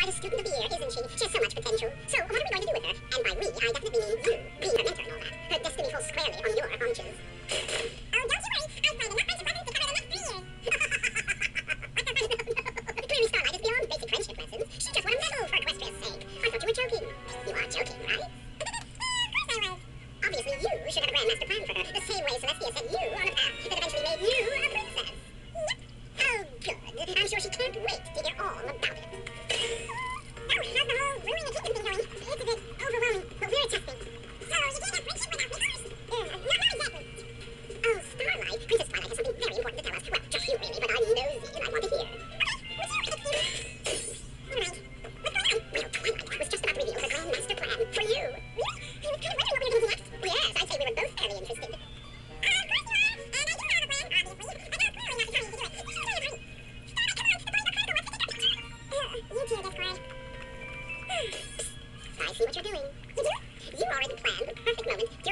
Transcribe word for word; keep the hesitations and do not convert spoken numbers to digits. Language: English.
quite a student of the year, isn't she? She has so much potential. So, what are we going to do with her? And by we, I definitely mean you, being her mentor and all that. Her destiny falls squarely on your haunches. Oh, don't you worry. I've written enough bunch of lessons to cover the next three years. Clearly, Starlight is beyond basic friendship lessons. She just won a medal for Equestria's sake. I thought you were joking. You are joking, right? Of course I was. Obviously, you should have a grand master plan for her, the same way Celestia set you on a path that eventually made you a princess. Yep. Oh, good. I'm sure she can't wait to hear all about it. Oh, how's the whole ruining the kingdom thing going? It's a bit overwhelming, but very testing. So, you can't have friendship without me, of course? Uh, not, not exactly. Oh, Starlight. Princess Twilight has something very important to tell us. Well, just you really, but I'm nosy and I want to hear. Okay, would you like to Alright. What's going on? Well, Twilight was just about to reveal her grand master plan for you. Really? I was kind of wondering what we were going to do next. Yes, I'd say we were both very interested. Uh, of course you are. And I do have a plan, obviously. But that's clearly not the time to do it. You should tell your friend. Starlight, come on. The boys are critical. Let's get your picture. Uh, you too, Discord. I see what you're doing. You do? You already planned the perfect moment